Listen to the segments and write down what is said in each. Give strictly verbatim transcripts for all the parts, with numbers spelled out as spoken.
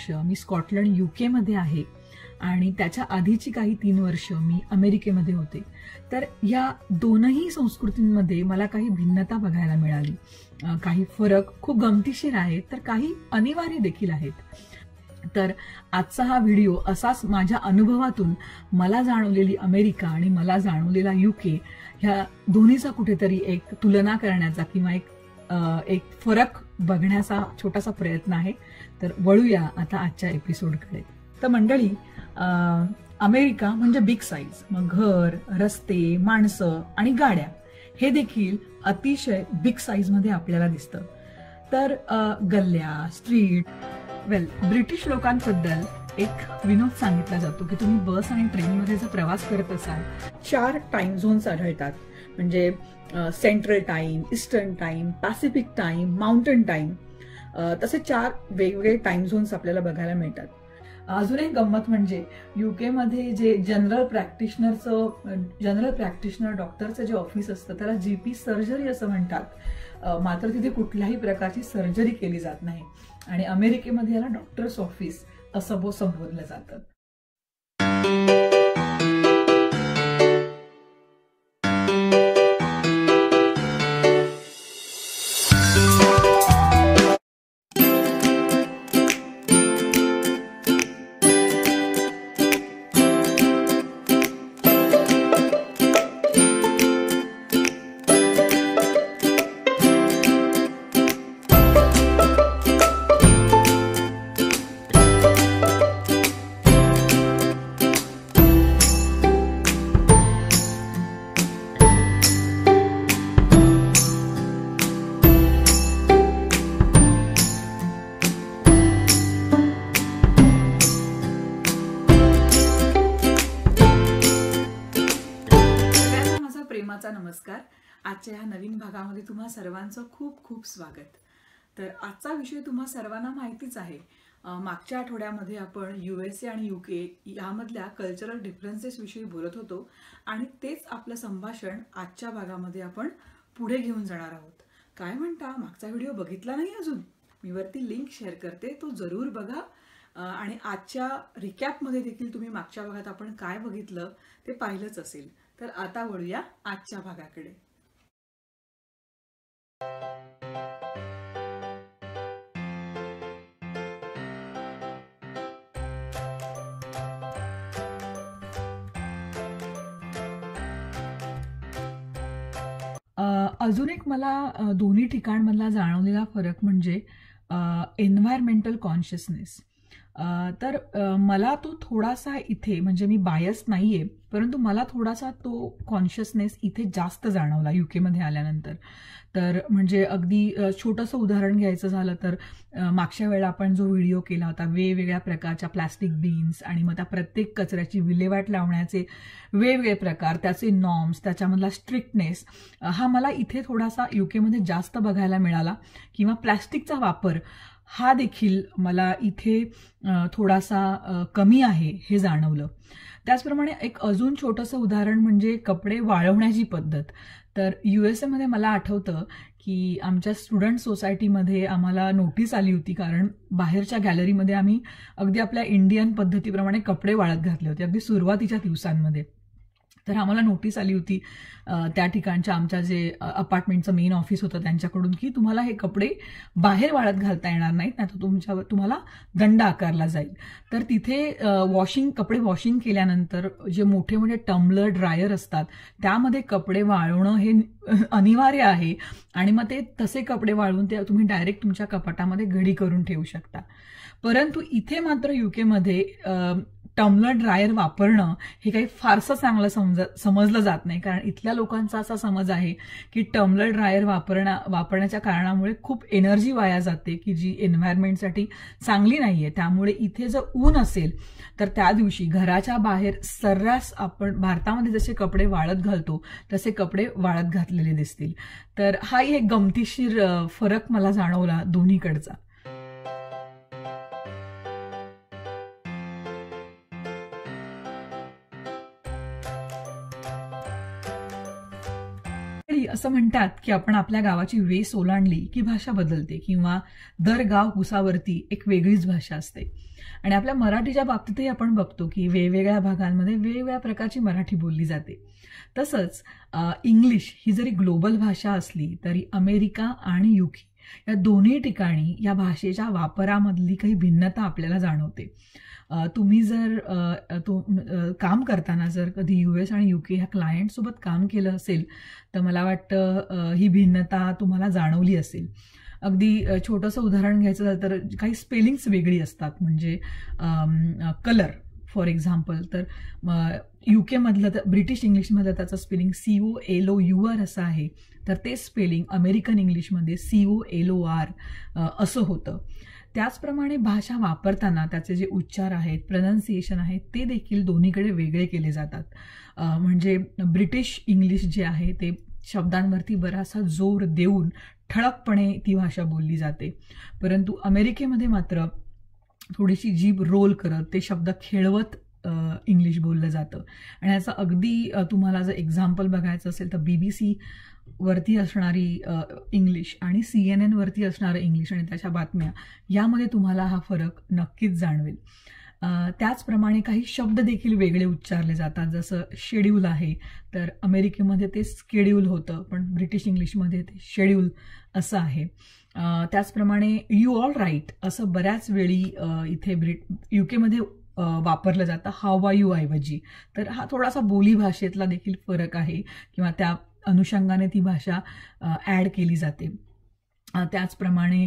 वर्ष मी Scotland UK मध्ये आहे आणि त्याच्या आधीची काही तीन वर्ष मी अमेरिकेमध्ये होते. तर या दोनही संस्कृतींमध्ये मला काही भिन्नता बघायला मिळाली. काही फरक खूप गमतीशीर आहेत तर काही अनिवार्य देखील आहेत. तर आजचा हा व्हिडिओ असाच माझ्या अनुभवातून मला जाणवलेली अमेरिका आणि मला जाणवलेला युके ह्या दोन्हीचा कुठेतरी एक तुलना करण्याचा किंवा एक एक फरक बघण्याचा छोटासा प्रयत्न आहे. तर वळूया आता आजच्या एपिसोडकडे. तर मंडळी, अमेरिका म्हणजे बिग साईज. मग घर, रस्ते, माणसं आणि गाड्या हे देखील अतिशय बिग साईज मध्ये आपल्याला दिसतं. तर गल्ल्या, स्ट्रीट, वेल ब्रिटिश लोकांबद्दल एक विनोद सांगितला जातो की तुम्ही बस आणि ट्रेनमध्ये जर प्रवास करत असाल, चार टाइम झोन्स आढळतात. म्हणजे central time, eastern time, pacific time, mountain time, तसे चार वेगवेगळे टाइम झोन्स आपल्याला बघायला मिळतात. अजून एक गंमत म्हणजे युके मध्ये जे जनरल प्रॅक्टिशनरचं जनरल प्रॅक्टिशनर डॉक्टरचं जे ऑफिस असतं त्याला जीपी सर्जरी असं म्हणतात. मात्र तिथे कुठल्याही प्रकारची सर्जरी केली जात नाही आणि अमेरिकेमध्ये याला डॉक्टर्स ऑफिस असं संबोधलं जातं. नमस्कार. आजच्या ह्या नवीन भागामध्ये तुम्हा सर्वांचं खूप खूप स्वागत. तर आजचा विषय तुम्हा सर्वांना माहितीच आहे. मागच्या आठवड्यामध्ये आपण युएसए आणि युके यामधल्या कल्चरल डिफरन्सेस विषयी बोलत होतो आणि तेच आपलं संभाषण आजच्या भागामध्ये आपण पुढे घेऊन जाणार आहोत. काय म्हणता, मागचा व्हिडिओ बघितला नाही अजून? मी वरती लिंक शेअर करते, तो जरूर बघा. आणि आजच्या रिकॅपमध्ये देखील तुम्ही मागच्या भागात आपण काय बघितलं ते पाहिलंच असेल. तर आता वळूया आजच्या भागाकडे. अजून एक मला दोन्ही ठिकाणमधला जाणवलेला फरक म्हणजे एन्व्हायरमेंटल कॉन्शियसनेस. तर मला तो थोडासा इथे, म्हणजे मी बायस नाहीये, परंतु मला थोडासा तो कॉन्शियसनेस इथे जास्त जाणवला युकेमध्ये आल्यानंतर. तर म्हणजे अगदी छोटंसं उदाहरण घ्यायचं झालं तर मागच्या वेळेला आपण जो व्हिडिओ केला होता वेगवेगळ्या प्रकारच्या प्लास्टिक बीन्स आणि मग त्या प्रत्येक कचऱ्याची विल्हेवाट लावण्याचे वेगवेगळे प्रकार, त्याचे नॉर्म्स, त्याच्यामधला स्ट्रिक्टनेस, हा मला इथे थोडासा युकेमध्ये जास्त बघायला मिळाला. किंवा प्लास्टिकचा वापर हा देखील मला इथे थोडासा कमी आहे हे जाणवलं. त्याचप्रमाणे एक अजून छोटंसं उदाहरण म्हणजे कपडे वाळवण्याची पद्धत. तर युएसए मध्ये मला आठवतं की आमच्या स्टुडंट सोसायटीमध्ये आम्हाला नोटीस आली होती, कारण बाहेरच्या गॅलरीमध्ये आम्ही अगदी आपल्या इंडियन पद्धतीप्रमाणे कपडे वाळत घातले होते अगदी सुरुवातीच्या दिवसांमध्ये. तर आम्हाला नोटीस आली होती त्या ठिकाणच्या आमच्या जे अपार्टमेंटचं मेन ऑफिस होतं त्यांच्याकडून की तुम्हाला हे कपडे बाहेर वाळत घालता येणार नाहीत, नाही तर तुमच्या तुम्हाला दंड आकारला जाईल. तर तिथे वॉशिंग कपडे वॉशिंग केल्यानंतर जे मोठे मोठे टम्बलर, ड्रायर असतात त्यामध्ये कपडे वाळवणं हे अनिवार्य आहे आणि मग ते तसे कपडे वाळवून ते तुम्ही डायरेक्ट तुमच्या कपाटामध्ये घडी करून ठेवू शकता. परंतु इथे मात्र युकेमध्ये टम्बलर ड्रायर वापरणं हे काही फारसं चांगलं समज समजलं जात नाही. कारण इथल्या लोकांचा असा समज आहे की टम्बलर ड्रायर वापरण्या वापरण्याच्या कारणामुळे खूप एनर्जी वाया जाते की जी एन्व्हायरमेंटसाठी चांगली नाहीये. त्यामुळे इथे जर ऊन असेल तर त्या दिवशी घराच्या बाहेर सर्रास आपण भारतामध्ये जसे कपडे वाळत घालतो तसे कपडे वाळत घातलेले दिसतील. तर हाही एक गमतीशीर फरक मला जाणवला दोन्हीकडचा. असं म्हणतात की आपण आपल्या गावाची वेस ओलांडली की भाषा बदलते किंवा दर गाव कुसावरती एक वेगळीच भाषा असते. आणि आपल्या मराठीच्या बाबतीतही आपण बघतो की वेगवेगळ्या भागांमध्ये वेगवेगळ्या प्रकारची मराठी बोलली जाते. तसंच इंग्लिश ही जरी ग्लोबल भाषा असली तरी अमेरिका आणि युके या दोन्ही ठिकाणी या भाषेच्या वापरामधली काही भिन्नता आपल्याला जाणवते. तुम्ही जर तो काम करताना जर कधी युएस आणि युके ह्या क्लायंटसोबत काम केलं असेल तर मला वाटतं ही भिन्नता तुम्हाला जाणवली असेल. अगदी छोटंसं उदाहरण घ्यायचं झालं तर काही स्पेलिंग्स वेगळी असतात. म्हणजे कलर फॉर एक्झाम्पल, तर युकेमधलं तर ब्रिटिश इंग्लिशमधलं त्याचं spelling C O L O U R असं आहे, तर ते स्पेलिंग अमेरिकन इंग्लिशमध्ये C O L O R असं होतं. त्याचप्रमाणे भाषा वापरताना त्याचे जे उच्चार आहेत, प्रनाऊन्सिएशन आहे, ते देखील दोन्हीकडे वेगळे केले जातात. म्हणजे ब्रिटिश इंग्लिश जे आहे ते शब्दांवरती बराचसा जोर देऊन ठळकपणे ती भाषा बोलली जाते, परंतु अमेरिकेमध्ये मात्र थोडीशी जीभ रोल करत ते शब्द खेळवत इंग्लिश बोललं जातं. आणि याचं अगदी तुम्हाला जर एक्झाम्पल बघायचं असेल तर बी बी सी वरती असणारी इंग्लिश आणि सी एन एन वरती असणारं इंग्लिश आणि त्याच्या बातम्या यामध्ये तुम्हाला हा फरक नक्कीच जाणवेल. त्याचप्रमाणे काही शब्द देखील वेगळे उच्चारले जातात. जसं शेड्यूल आहे तर अमेरिकेमध्ये ते स्केड्यूल होतं, पण ब्रिटिश इंग्लिशमध्ये ते शेड्यूल असं आहे. त्याचप्रमाणे यू ऑल राईट असं बऱ्याच वेळी इथे ब्रिट युकेमध्ये वापरलं जातं हाव आर यू ऐवजी. तर हा थोडासा बोली भाषेतला देखील फरक आहे किंवा त्या अनुषंगाने ती भाषा ॲड केली जाते. त्याचप्रमाणे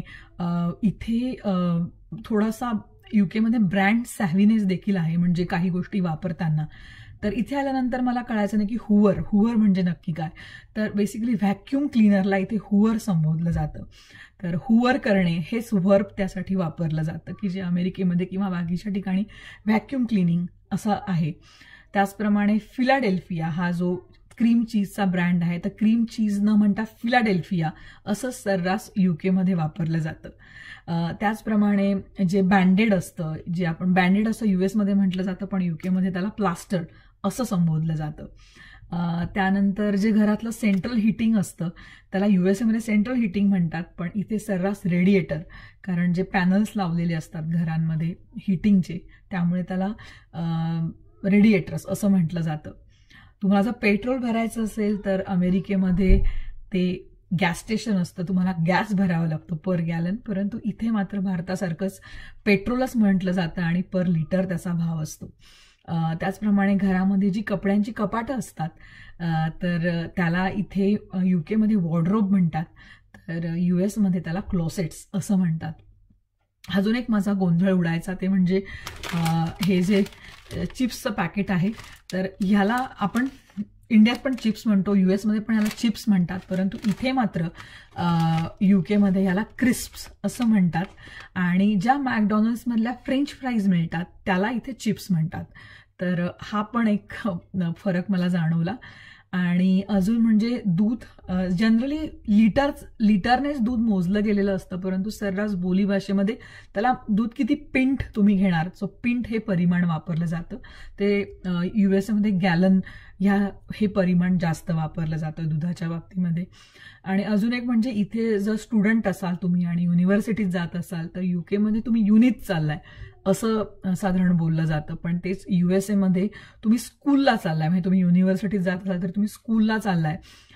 इथे थोडासा युकेमध्ये ब्रँड सॅव्हिनेस देखील आहे. म्हणजे काही गोष्टी वापरताना तर इथे आल्यानंतर मला कळायचं नाही की हुवर हुवर म्हणजे नक्की काय. तर बेसिकली व्हॅक्यूम क्लीनरला इथे हुवर संबोधलं जातं. तर हुवर करणे हेच वर्ब त्यासाठी वापरलं जातं की जे अमेरिकेमध्ये किंवा बाकीच्या ठिकाणी व्हॅक्यूम क्लिनिंग असं आहे. त्याचप्रमाणे फिलाडेल्फिया हा जो क्रीम चीजचा ब्रँड आहे तर क्रीम चीज न म्हणता फिलाडेल्फिया असं सर्रास युकेमध्ये वापरलं जातं. त्याचप्रमाणे जे बँडेड असतं, जे आपण बँडेड असं युएसमध्ये म्हटलं जातं पण युकेमध्ये त्याला प्लास्टर असं संबोधलं जातं. त्यानंतर जे घरातलं सेंट्रल हिटिंग असतं त्याला युएसएमध्ये सेंट्रल हिटिंग म्हणतात, पण इथे सर्रास रेडिएटर, कारण जे पॅनल्स लावलेले असतात घरांमध्ये हिटिंगचे त्यामुळे त्याला रेडिएटर्स असं म्हटलं जातं. तुम्हाला जर पेट्रोल भरायचं असेल तर अमेरिकेमध्ये ते गॅस स्टेशन असतं, तुम्हाला गॅस भरावं लागतं पर गॅलन, परंतु इथे मात्र भारतासारखंच पेट्रोलच म्हटलं जातं आणि पर लिटर त्याचा भाव असतो. त्याचप्रमाणे घरामध्ये जी कपड्यांची कपाटं असतात तर त्याला इथे युकेमध्ये वॉर्डरोब म्हणतात, तर युएसमध्ये त्याला क्लोसेट्स असं म्हणतात. अजून एक माझा गोंधळ उडायचा ते म्हणजे हे जे चिप्सचं पॅकेट आहे तर ह्याला आपण इंडियात पण चिप्स म्हणतो, युएसमध्ये पण ह्याला चिप्स म्हणतात, परंतु इथे मात्र युकेमध्ये ह्याला क्रिस्प्स असं म्हणतात. आणि ज्या मॅकडॉनल्ड्समधल्या फ्रेंच फ्राईज मिळतात त्याला इथे चिप्स म्हणतात. तर हा पण एक फरक मला जाणवला. आणि अजून म्हणजे दूध जनरली लिटर लिटरनेच दूध मोजलं गेलेलं असतं, परंतु सर्रास बोली भाषेमध्ये त्याला दूध किती पिंट तुम्ही घेणार सो पिंट हे परिमाण वापरलं जातं. ते युएसएमध्ये गॅलन ह्या हे परिमाण जास्त वापरलं जातं दुधाच्या बाबतीमध्ये. आणि अजून एक म्हणजे इथे जर स्टुडंट असाल तुम्ही आणि युनिव्हर्सिटीत जात असाल तर युकेमध्ये तुम्ही युनिट चाललाय असं साधारण बोललं जातं, पण तेच युएसएमध्ये तुम्ही स्कूलला चाललाय, म्हणजे तुम्ही युनिव्हर्सिटीत जात असाल तर तुम्ही स्कूलला चाललाय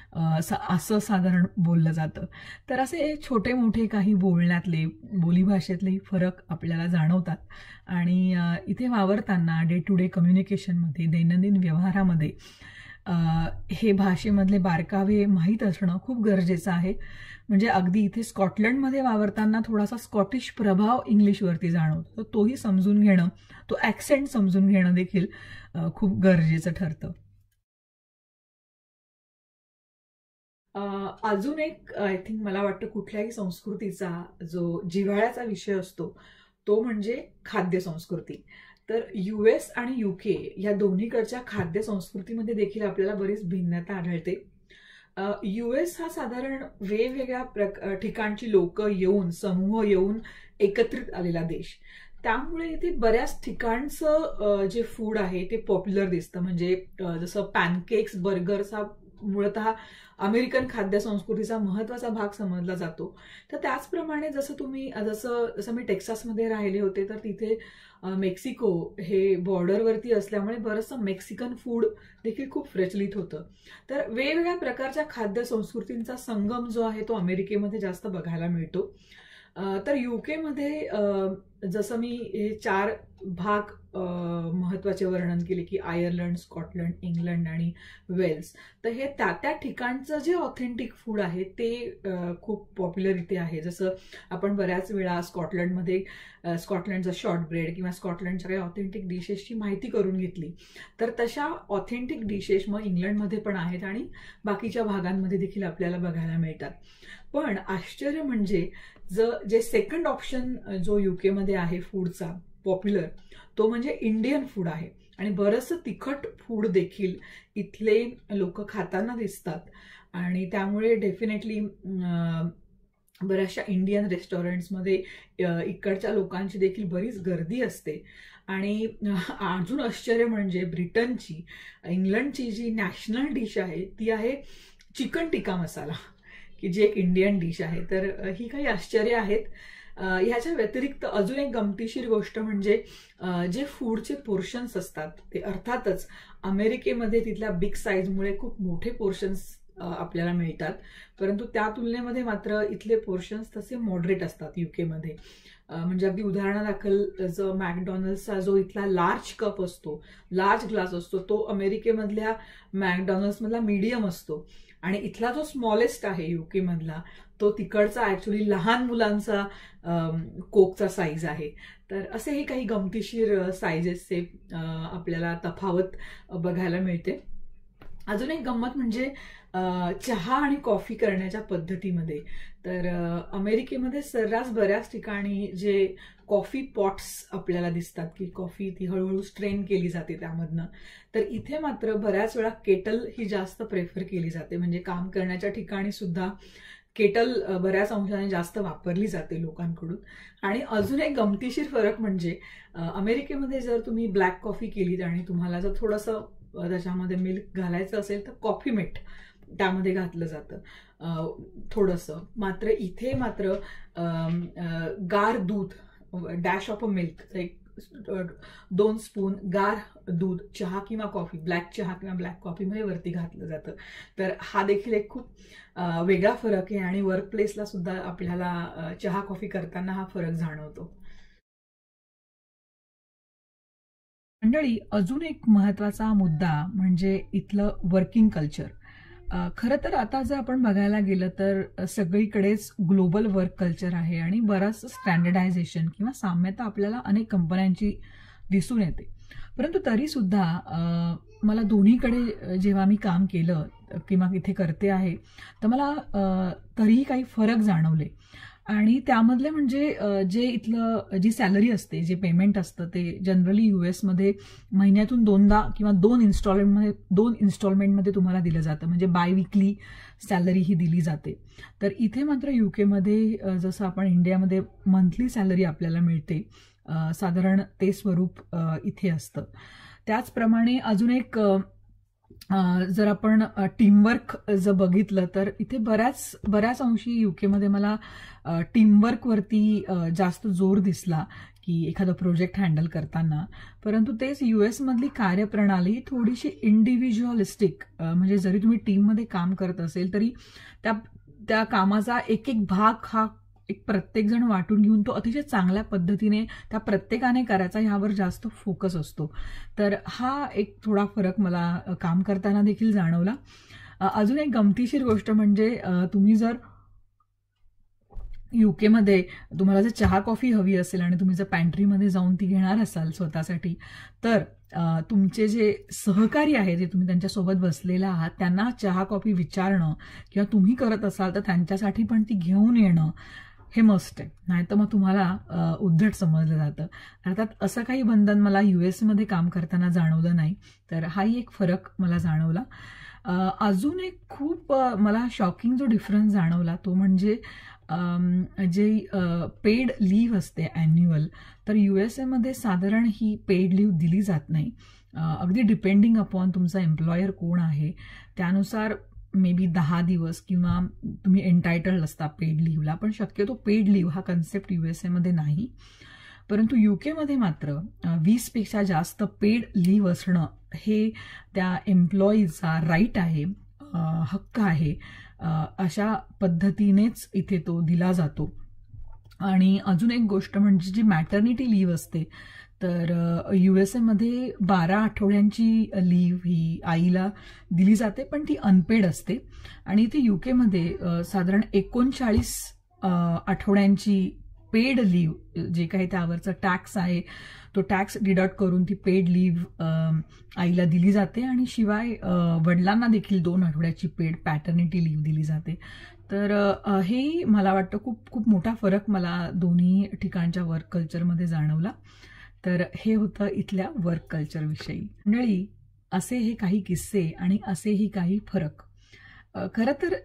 असं साधारण बोललं जातं. तर असे छोटे मोठे काही बोलण्यातले बोलीभाषेतले फरक आपल्याला जाणवतात. आणि इथे वावरताना डे टू डे कम्युनिकेशनमध्ये दैनंदिन व्यवहारामध्ये हे भाषेमधले बारकावे माहीत असणं खूप गरजेचं आहे. म्हणजे अगदी इथे स्कॉटलंडमध्ये वावरताना थोडासा स्कॉटिश प्रभाव इंग्लिशवरती जाणवतो, तर तोही समजून घेणं, तो ॲक्सेंट समजून घेणं देखील खूप गरजेचं ठरतं. अजून एक आय थिंक मला वाटतं कुठल्याही संस्कृतीचा जो जिव्हाळ्याचा विषय असतो तो म्हणजे खाद्य संस्कृती. तर युएस आणि युके या दोन्हीकडच्या खाद्य संस्कृतीमध्ये देखील आपल्याला बरीच भिन्नता आढळते. युएस हा साधारण वेगवेगळ्या ठिकाणची लोक येऊन समूह येऊन एकत्रित आलेला देश, त्यामुळे इथे बऱ्याच ठिकाणचं जे फूड आहे ते पॉप्युलर दिसतं. म्हणजे जसं पॅनकेक्स, बर्गर्स हा मूळतः अमेरिकन खाद्य संस्कृतीचा महत्त्वाचा भाग समजला जातो. तर त्याचप्रमाणे जसं तुम्ही जसं जसं मी टेक्सासमध्ये राहिले होते, तर तिथे मेक्सिको हे बॉर्डरवरती असल्यामुळे बरंचसं मेक्सिकन फूड देखील खूप प्रचलित होतं. तर वेगवेगळ्या प्रकारच्या खाद्य संस्कृतींचा संगम जो आहे तो अमेरिकेमध्ये जास्त बघायला मिळतो. तर युकेमध्ये जसं मी हे चार भाग महत्त्वाचे वर्णन केले की आयर्लंड, स्कॉटलंड, इंग्लंड आणि वेल्स, तर हे त्या त्या ठिकाणचं जे ऑथेंटिक फूड आहे ते खूप पॉप्युलर इथे आहे. जसं आपण बऱ्याच वेळा स्कॉटलंडमध्ये स्कॉटलंडचा शॉर्ट ब्रेड किंवा स्कॉटलंडच्या काही ऑथेंटिक डिशेसची माहिती करून घेतली, तर तशा ऑथेंटिक डिशेस मग इंग्लंडमध्ये पण आहेत आणि बाकीच्या भागांमध्ये देखील आपल्याला बघायला मिळतात. पण आश्चर्य म्हणजे ज जे सेकंड ऑप्शन जो युकेमध्ये आहे फूडचा पॉप्युलर, तो म्हणजे इंडियन फूड आहे. आणि बरंचसं तिखट फूड देखील इथले लोक खाताना दिसतात. आणि त्यामुळे डेफिनेटली बऱ्याचशा इंडियन रेस्टॉरंट्समध्ये इकडच्या लोकांची देखील बरीच गर्दी असते. आणि अजून आश्चर्य म्हणजे ब्रिटनची, इंग्लंडची जी नॅशनल डिश आहे ती आहे चिकन टिक्का मसाला, की जी एक इंडियन डिश आहे. तर ही काही आश्चर्य आहेत. ह्याच्या व्यतिरिक्त अजून एक गमतीशीर गोष्ट म्हणजे जे फूडचे पोर्शन्स असतात ते अर्थातच अमेरिकेमध्ये तिथल्या बिग साईजमुळे खूप मोठे पोर्शन्स आपल्याला मिळतात, परंतु त्या तुलनेमध्ये मात्र इथले पोर्शन्स तसे मॉडरेट असतात युकेमध्ये. म्हणजे अगदी उदाहरणादाखल जो मॅकडॉनल्ड्सचा जो इथला लार्ज कप असतो, लार्ज ग्लास असतो, तो अमेरिकेमधल्या मॅकडॉनल्ड्समधला मीडियम असतो. आणि इथला जो स्मॉलेस्ट आहे युके मधला तो तिकडचा ऍक्च्युली लहान मुलांचा कोकचा साईज आहे. तर असेही काही गमतीशीर साईजेसचे आपल्याला तफावत बघायला मिळते. अजून एक गंमत म्हणजे चहा आणि कॉफी करण्याच्या पद्धतीमध्ये. तर अमेरिकेमध्ये सर्रास बऱ्याच ठिकाणी जे कॉफी पॉट्स आपल्याला दिसतात की कॉफी ती हळूहळू स्ट्रेन केली जाते त्यामधनं, तर इथे मात्र बऱ्याच वेळा केटल ही जास्त प्रेफर केली जाते. म्हणजे काम करण्याच्या ठिकाणी सुद्धा केटल बऱ्याच अंशाने जास्त वापरली जाते लोकांकडून. आणि अजून एक गमतीशीर फरक म्हणजे अमेरिकेमध्ये जर तुम्ही ब्लॅक कॉफी केलीत आणि तुम्हाला जर थोडंसं त्याच्यामध्ये मिल्क घालायचं असेल तर कॉफी मेट त्यामध्ये घातलं जातं थोडंसं. मात्र इथे मात्र गार दूध, डॅश ऑफ अ मिल्क, एक दोन स्पून गार दूध चहा किंवा कॉफी, ब्लॅक चहा किंवा ब्लॅक कॉफीमध्ये वरती घातलं जातं. तर हा देखील एक खूप वेगळा फरक आहे आणि वर्क प्लेसला सुद्धा आपल्याला चहा कॉफी करताना हा फरक जाणवतो. मंडळी, अजून एक महत्वाचा मुद्दा म्हणजे इथलं वर्किंग कल्चर. खरं तर आता जर आपण बघायला गेलं तर सगळीकडेच ग्लोबल वर्क कल्चर आहे आणि बराच स्टँडर्डायझेशन किंवा साम्यता आपल्याला अनेक कंपन्यांची दिसून येते. परंतु तरी सुद्धा मला दोन्हीकडे जेव्हा मी काम केलं किंवा इथे करते आहे तर मला तरीही काही फरक जाणवले. आणि त्यामधले म्हणजे जे इथलं जी सॅलरी असते, जे पेमेंट असतं ते जनरली युएसमध्ये महिन्यातून दोनदा किंवा दोन इन्स्टॉलमेंटमध्ये दोन इन्स्टॉलमेंटमध्ये तुम्हाला दिलं जातं. म्हणजे बाय विकली सॅलरी ही दिली जाते. तर इथे मात्र युकेमध्ये जसं आपण इंडियामध्ये मंथली सॅलरी आपल्याला मिळते साधारण ते स्वरूप इथे असतं. त्याचप्रमाणे अजून एक जर आपण टीमवर्क जर बघितलं तर इथे बऱ्याच बऱ्याच अंशी युकेमध्ये मला टीमवर्कवरती जास्त जोर दिसला की एखादा प्रोजेक्ट हँडल करताना. परंतु तेच युएसमधली कार्यप्रणाली थोडीशी इंडिव्हिज्युअलिस्टिक, म्हणजे जरी तुम्ही टीममध्ये काम करत असेल तरी त्या त्या कामाचा एक एक भाग हा एक प्रत्येक जण वाटून घेऊन तो अतिशय चांगल्या पद्धतीने त्या प्रत्येकाने करायचा ह्यावर जास्त फोकस असतो. तर हा एक थोडा फरक मला काम करताना देखील जाणवला. अजून एक गमतीशीर गोष्ट म्हणजे तुम्ही जर युकेमध्ये तुम्हाला जर चहा कॉफी हवी असेल आणि तुम्ही जर पॅन्ट्रीमध्ये जाऊन ती घेणार असाल स्वतःसाठी, तर तुमचे जे सहकारी आहे, जे तुम्ही त्यांच्यासोबत बसलेला आहात, त्यांना चहा कॉफी विचारणं किंवा तुम्ही करत असाल तर त्यांच्यासाठी पण ती घेऊन येणं हे मस्ट आहे. नाहीतर मग तुम्हाला उद्धट समजलं जातं. अर्थात असं काही बंधन मला युएसमध्ये काम करताना जाणवलं नाही. तर हाही एक फरक मला जाणवला. अजून एक खूप मला शॉकिंग जो डिफरन्स जाणवला तो म्हणजे जे पेड लीव्ह असते ॲन्युअल, तर युएसएमध्ये साधारण ही पेड लीव्ह दिली जात नाही. अगदी डिपेंडिंग अपॉन तुमचा एम्प्लॉयर कोण आहे त्यानुसार मे बी दहा दिवस किंवा तुम्ही एन्टायटल्ड असता पेड लिव्हला, पण शक्यतो पेड लिव्ह हा कन्सेप्ट युएसएमध्ये नाही. परंतु युकेमध्ये मात्र वीसपेक्षा जास्त पेड लिव्ह असणं हे त्या एम्प्लॉईचा राईट आहे, हक्क आहे. अशा पद्धतीनेच इथे तो दिला जातो. आणि अजून एक गोष्ट म्हणजे जी मॅटर्निटी लिव्ह असते, तर युएसएमध्ये बारा आठवड्यांची लिव्ह ही आईला दिली जाते, पण ती अनपेड असते. आणि इथे युकेमध्ये साधारण एकोणचाळीस आठवड्यांची पेड लिव्ह, जे काही त्यावरचा टॅक्स आहे तो टॅक्स डिडक्ट करून ती पेड लिव्ह आईला दिली जाते. आणि शिवाय वडिलांना देखील दोन आठवड्याची पेड पॅटर्निटी लिव्ह दिली जाते. तर हेही मला वाटतं खूप खूप मोठा फरक मला दोन्ही ठिकाणच्या वर्क कल्चरमध्ये जाणवला. तर हे होतं इथल्या वर्क कल्चरविषयी. मंडळी, असे हे काही किस्से आणि असेही काही फरक. खरं तर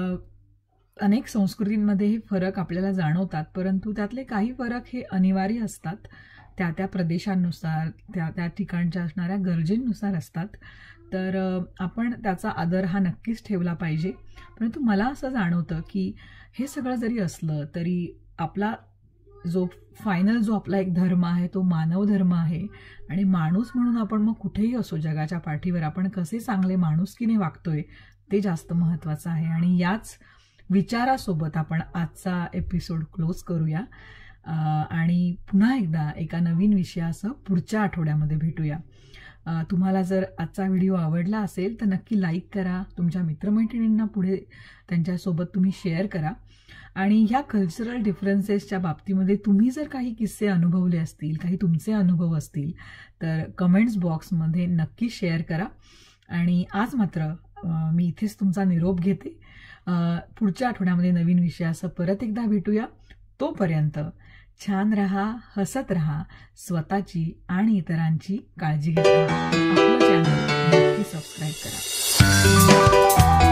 अनेक संस्कृतींमध्ये हे फरक आपल्याला जाणवतात, परंतु त्यातले काही फरक हे अनिवार्य असतात, त्या त्या प्रदेशांनुसार, त्या त्या ठिकाणच्या असणाऱ्या गरजेनुसार असतात. तर आपण त्याचा आदर हा नक्कीच ठेवला पाहिजे. परंतु मला असं जाणवतं की हे सगळं जरी असलं तरी आपला जो फायनल जो आपला एक धर्म आहे तो मानव धर्म आहे. आणि माणूस म्हणून आपण मग कुठेही असो जगाच्या पाठीवर आपण कसे चांगले माणुसकीने वागतोय ते जास्त महत्त्वाचं आहे. आणि याच विचारासोबत आपण आजचा एपिसोड क्लोज करूया आणि पुन्हा एकदा एका नवीन विषयासह पुढच्या आठवड्यामध्ये भेटूया. तुम्हाला जर आजचा व्हिडिओ आवडला असेल तर नक्की लाईक करा, तुमच्या मित्रमैत्रिणींना पुढे त्यांच्यासोबत तुम्ही शेअर करा. आणि ह्या कल्चरल डिफरन्सेसच्या बाबतीमध्ये तुम्ही जर काही किस्से अनुभवले असतील, काही तुमचे अनुभव असतील तर कमेंट्स बॉक्समध्ये नक्की शेअर करा. आणि आज मात्र मी इथेच तुमचा निरोप घेते. पुढच्या आठवड्यामध्ये नवीन विषयासह परत एकदा भेटूया. तोपर्यंत छान रहा, हसत रहा, स्वतःची आणि इतरांची काळजी घेत रहा. आपलं चॅनल नक्की सबस्क्राईब करा.